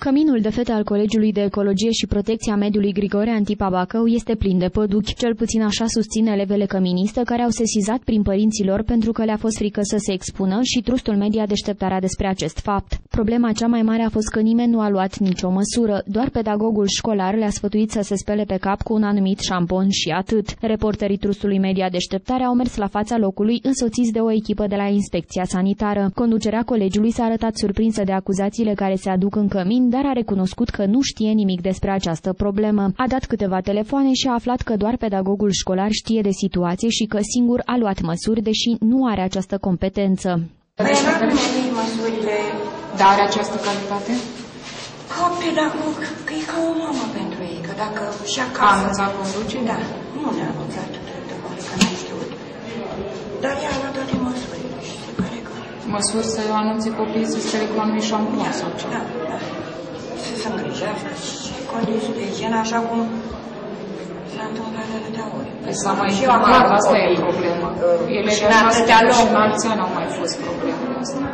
Căminul de fete al Colegiului de Ecologie și Protecția Mediului Grigore Antipa Bacău este plin de păduchi, cel puțin așa susțin elevele căministe care au sesizat prin părinților pentru că le-a fost frică să se expună și Trustul Media Deșteptarea despre acest fapt. Problema cea mai mare a fost că nimeni nu a luat nicio măsură, doar pedagogul școlar le-a sfătuit să se spele pe cap cu un anumit șampon și atât. Reporterii Trustului Media Deșteptarea au mers la fața locului însoțiți de o echipă de la Inspecția Sanitară. Conducerea colegiului s-a arătat surprinsă de acuzațiile care se aduc în cămin, dar a recunoscut că nu știe nimic despre această problemă. A dat câteva telefoane și a aflat că doar pedagogul școlar știe de situație și că singur a luat măsuri, deși nu are această competență. Măsurile... Dar are această calitate? Ca pedagog, că e ca o mamă pentru ei, că dacă și acasă... A anunțat conducere? Da, nu ne-a anunțat, că n-am știut. Dar ea a luat toate măsurile și se pare că... Măsuri să anunțe copiii să se reclame șampon sau ce? Da, da. Să se îngrijească și condiții de igienă, așa cum s-a întâmplat de atâtea ori. Păi s-a mai întâmplat, asta e problema. Ele și în alți ani au mai fost problemele astea.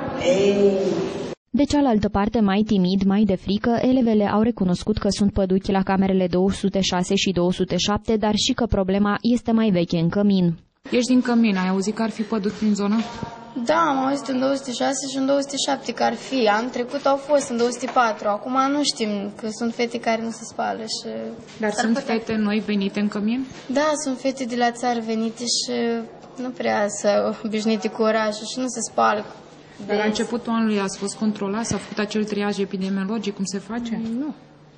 De cealaltă parte, mai timid, mai de frică, elevele au recunoscut că sunt păduchi la camerele 206 și 207, dar și că problema este mai veche în cămin. Ești din Cămin, ai auzit că ar fi păduchi prin zonă? Da, am auzit în 206 și în 207 că ar fi. Anul trecut au fost în 204. Acum nu știm, că sunt fete care nu se spală și... Dar sunt fete noi venite în Cămin? Da, sunt fete de la țară venite și nu prea să obișnuite cu orașul și nu se spală. Dar la începutul anului ați fost controlat? S-a făcut acel triaj epidemiologic? Cum se face? Nu.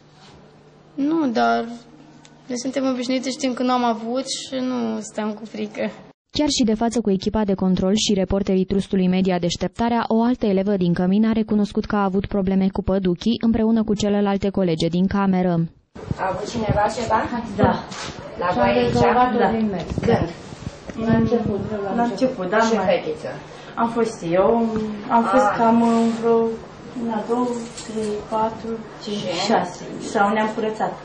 Nu, dar noi suntem obișnuite, știm că nu am avut și nu stăm cu frică. Chiar și de față cu echipa de control și reporterii Trustului Media Deșteptarea, o altă elevă din Cămin a recunoscut că a avut probleme cu păduchii împreună cu celelalte colege din cameră. A avut cineva ceva? Da. La voi aici? Da. Când? La început, da. Ce fetiță? Am fost eu, am fost cam vreo 1, 2, 3, 4, 5, 6. Sau ne-am curățat.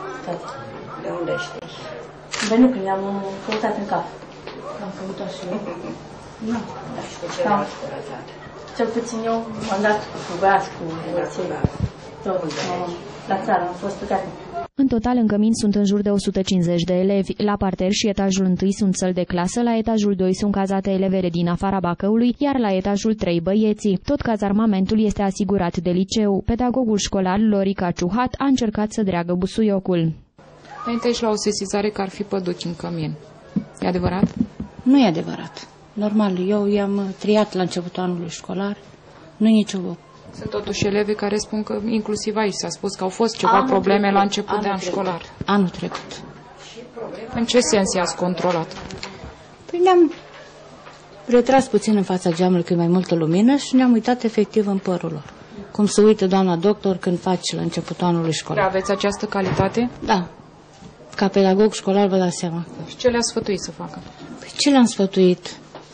De unde știi? Bă, nu, că ne-am curățat în cap. Am făcut așa. Nu. Și cu ce l-ați curățat? Cel puțin eu am dat cu gaz, cu oțel. Tot. La țară am fost plecat. În total, în Cămin sunt în jur de 150 de elevi. La parter și etajul 1 sunt săli de clasă, la etajul 2 sunt cazate elevele din afara Bacăului, iar la etajul 3 băieții. Tot cazarmamentul este asigurat de liceu. Pedagogul școlar Lorica Ciuhat a încercat să dreagă busuiocul. Venit aici la o sesizare că ar fi păduchi în Cămin. E adevărat? Nu e adevărat. Normal, eu i-am triat la începutul anului școlar. Nu e nicio... Sunt totuși elevi care spun că, inclusiv aici s-a spus că au fost ceva probleme la început de an școlar. Anul trecut. În ce sens i-ați controlat? Păi ne-am retras puțin în fața geamului când e mai multă lumină și ne-am uitat efectiv în părul lor. Cum se uită doamna doctor când face la începutul anului școlar. Aveți această calitate? Da. Ca pedagog școlar vă dați seama. Și ce le-a sfătuit să facă? Păi ce le-am sfătuit?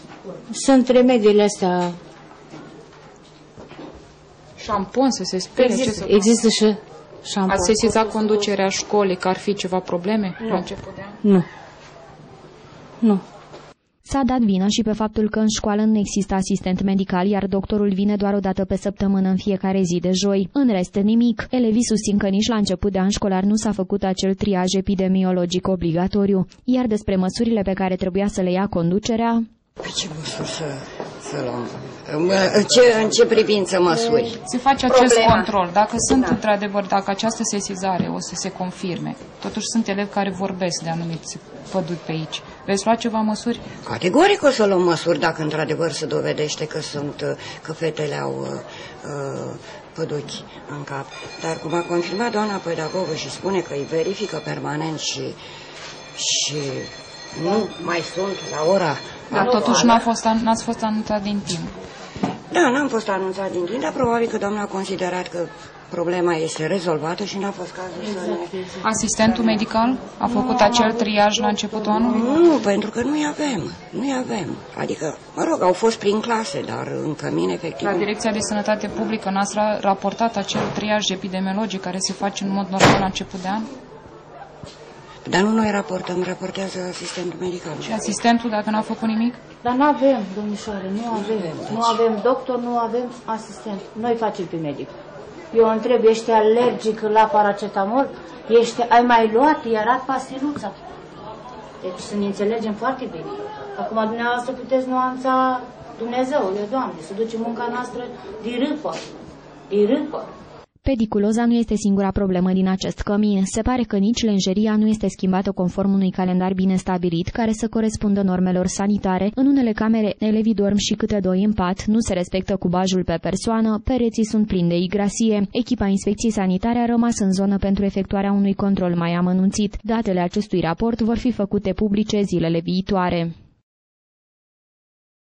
Sunt astea... Șampon, să se spere? Există și șampon. Ați sesizat conducerea școlii că ar fi ceva probleme la început de an? Nu. Nu. S-a dat vina și pe faptul că în școală nu există asistent medical, iar doctorul vine doar o dată pe săptămână în fiecare zi de joi. În rest, nimic. Elevii susțin că nici la început de an școlar nu s-a făcut acel triaj epidemiologic obligatoriu. Iar despre măsurile pe care trebuia să le ia conducerea... Păi ce măsuri să luăm? În ce privință măsuri? Se face acest control. Dacă sunt într-adevăr, dacă această sesizare o să se confirme, totuși sunt elevi care vorbesc de anumiți păduchi pe aici. Veți lua ceva măsuri? Categoric o să luăm măsuri dacă într-adevăr se dovedește că fetele au păduchi în cap. Dar cum a confirmat doamna pedagogă și spune că îi verifică permanent și nu mai sunt la ora... Dar totuși n-ați fost anunțat din timp. Da, n-am fost anunțat din timp, dar probabil că doamna a considerat că problema este rezolvată și n-a fost cazul să... Asistentul medical a făcut acel triaj la începutul anului? Nu, pentru că nu-i avem. Adică, mă rog, au fost prin clase, dar în Cămin, efectiv... La Direcția de Sănătate Publică n-ați raportat acel triaj epidemiologic care se face în mod normal la început de an? Dar nu noi raportează asistentul medical. Și asistentul, dacă n-a făcut nimic? Dar nu avem, domnișoare, nu avem. Nu avem doctor, nu avem asistent. Noi facem pe medic. Eu întreb, ești alergic la paracetamol? Ai mai luat? I-a pastiluța. Deci să ne înțelegem foarte bine. Acum dumneavoastră puteți nuanța Dumnezeule, Doamne, să duce munca noastră de râpă. Pediculoza nu este singura problemă din acest cămin. Se pare că nici lenjeria nu este schimbată conform unui calendar bine stabilit, care să corespundă normelor sanitare. În unele camere, elevii dorm și câte 2 în pat, nu se respectă cubajul pe persoană, pereții sunt plini de igrasie. Echipa inspecției sanitare a rămas în zonă pentru efectuarea unui control mai amănunțit. Datele acestui raport vor fi făcute publice zilele viitoare.